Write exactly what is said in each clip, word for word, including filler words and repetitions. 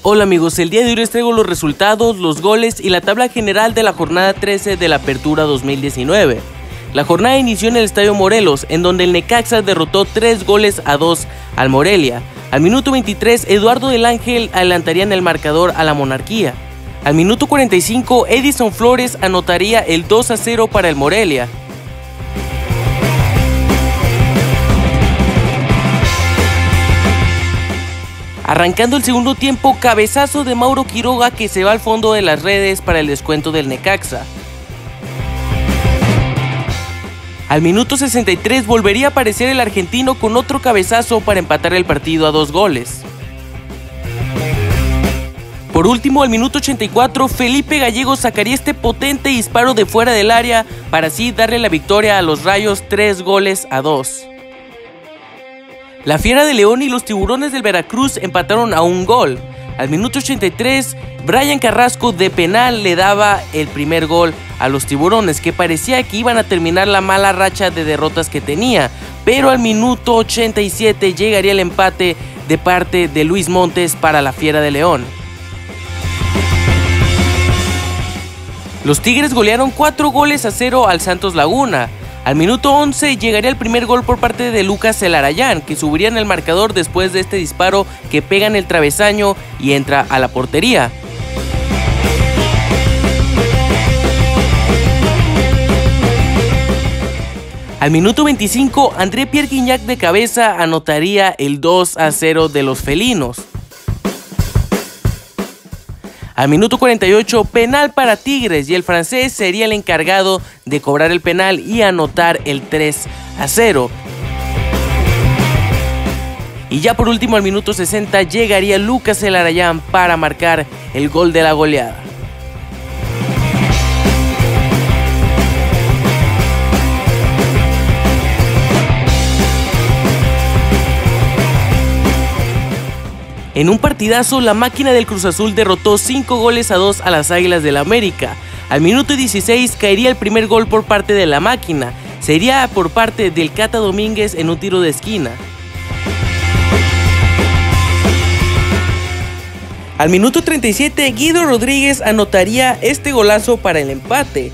Hola amigos, el día de hoy les traigo los resultados, los goles y la tabla general de la jornada trece de la Apertura dos mil diecinueve. La jornada inició en el Estadio Morelos, en donde el Necaxa derrotó tres goles a dos al Morelia. Al minuto veintitrés, Eduardo del Ángel adelantaría en el marcador a la Monarquía. Al minuto cuarenta y cinco, Edison Flores anotaría el dos a cero para el Morelia. Arrancando el segundo tiempo, cabezazo de Mauro Quiroga que se va al fondo de las redes para el descuento del Necaxa. Al minuto sesenta y tres volvería a aparecer el argentino con otro cabezazo para empatar el partido a dos goles. Por último, al minuto ochenta y cuatro, Felipe Gallego sacaría este potente disparo de fuera del área para así darle la victoria a los Rayos tres goles a dos. La Fiera de León y los Tiburones del Veracruz empataron a un gol. Al minuto ochenta y tres, Brian Carrasco de penal le daba el primer gol a los Tiburones, que parecía que iban a terminar la mala racha de derrotas que tenía, pero al minuto ochenta y siete llegaría el empate de parte de Luis Montes para la Fiera de León. Los Tigres golearon cuatro goles a cero al Santos Laguna. Al minuto once llegaría el primer gol por parte de Lucas Celarayán, que subiría en el marcador después de este disparo que pega en el travesaño y entra a la portería. Al minuto veinticinco, André Pierre Guignac de cabeza anotaría el dos a cero de los felinos. Al minuto cuarenta y ocho, penal para Tigres y el francés sería el encargado de cobrar el penal y anotar el tres a cero. Y ya por último al minuto sesenta llegaría Lucas Celarayán para marcar el gol de la goleada. En un partidazo, la máquina del Cruz Azul derrotó cinco goles a dos a las Águilas del América. Al minuto dieciséis caería el primer gol por parte de la máquina. Sería por parte del Cata Domínguez en un tiro de esquina. Al minuto treinta y siete, Guido Rodríguez anotaría este golazo para el empate.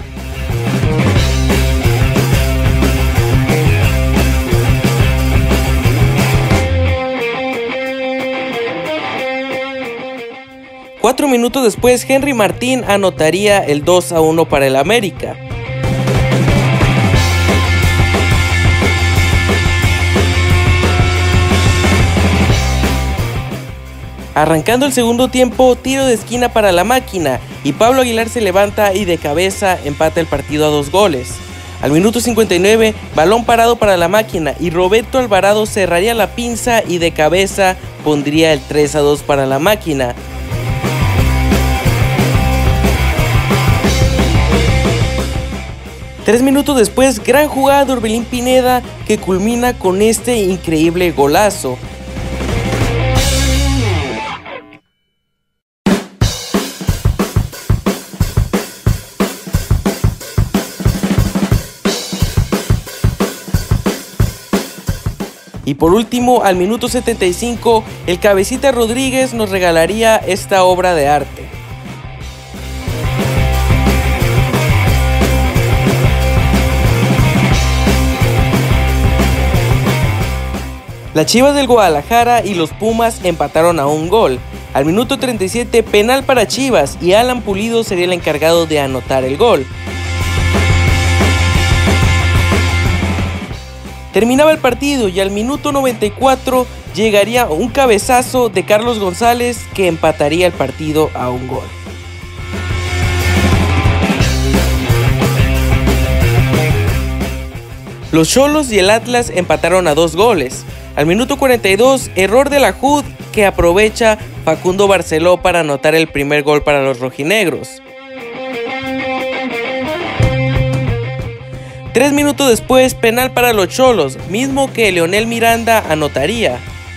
Cuatro minutos después, Henry Martín anotaría el dos a uno para el América. Arrancando el segundo tiempo, tiro de esquina para la máquina y Pablo Aguilar se levanta y de cabeza empata el partido a dos goles. Al minuto cincuenta y nueve, balón parado para la máquina y Roberto Alvarado cerraría la pinza y de cabeza pondría el tres a dos para la máquina. Tres minutos después, gran jugada de Orbelín Pineda que culmina con este increíble golazo. Y por último, al minuto setenta y cinco, el Cabecita Rodríguez nos regalaría esta obra de arte. Las Chivas del Guadalajara y los Pumas empataron a un gol. Al minuto treinta y siete, penal para Chivas y Alan Pulido sería el encargado de anotar el gol. Terminaba el partido y al minuto noventa y cuatro llegaría un cabezazo de Carlos González que empataría el partido a un gol. Los Xolos y el Atlas empataron a dos goles. Al minuto cuarenta y dos, error de la J U D que aprovecha Facundo Barceló para anotar el primer gol para los rojinegros. Tres minutos después, penal para los Xolos, mismo que Leonel Miranda anotaría.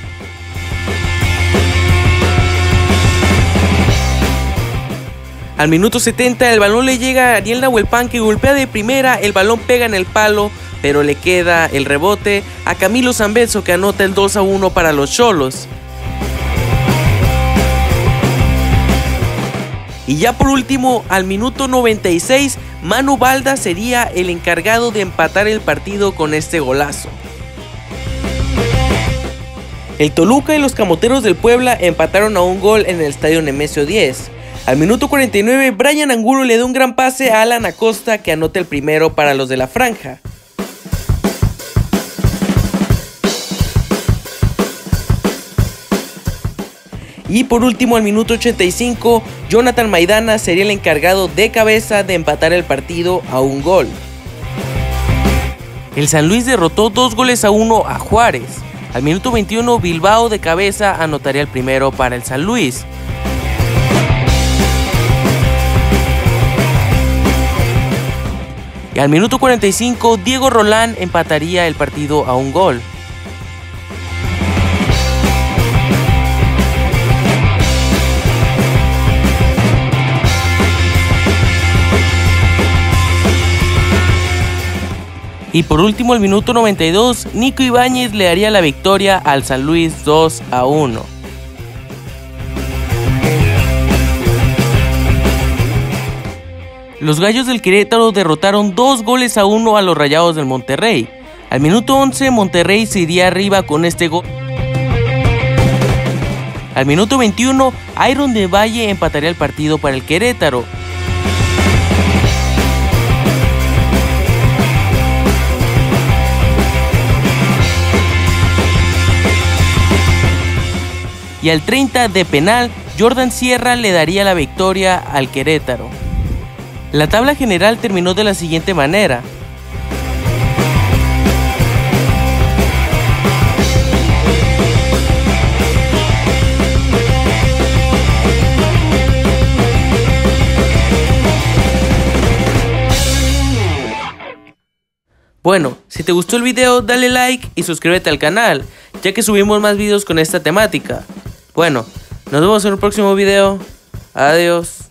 Al minuto setenta, el balón le llega a Ariel Nahuelpan que golpea de primera, el balón pega en el palo, pero le queda el rebote a Camilo Zambeso que anota el dos a uno para los Xolos. Y ya por último, al minuto noventa y seis, Manu Balda sería el encargado de empatar el partido con este golazo. El Toluca y los Camoteros del Puebla empataron a un gol en el estadio Nemesio diez. Al minuto cuarenta y nueve, Brian Angulo le da un gran pase a Alan Acosta, que anota el primero para los de la franja. Y por último, al minuto ochenta y cinco, Jonathan Maidana sería el encargado de cabeza de empatar el partido a un gol. El San Luis derrotó dos goles a uno a Juárez. Al minuto veintiuno, Bilbao de cabeza anotaría el primero para el San Luis. Y al minuto cuarenta y cinco, Diego Rolán empataría el partido a un gol. Y por último, al minuto noventa y dos, Nico Ibáñez le daría la victoria al San Luis dos a uno. Los Gallos del Querétaro derrotaron dos goles a uno a los Rayados del Monterrey. Al minuto once, Monterrey se iría arriba con este gol. Al minuto veintiuno, Iron de Valle empataría el partido para el Querétaro. Y al treinta, de penal, Jordan Sierra le daría la victoria al Querétaro. La tabla general terminó de la siguiente manera. Bueno, si te gustó el video, dale like y suscríbete al canal, ya que subimos más videos con esta temática. Bueno, nos vemos en un próximo video. Adiós.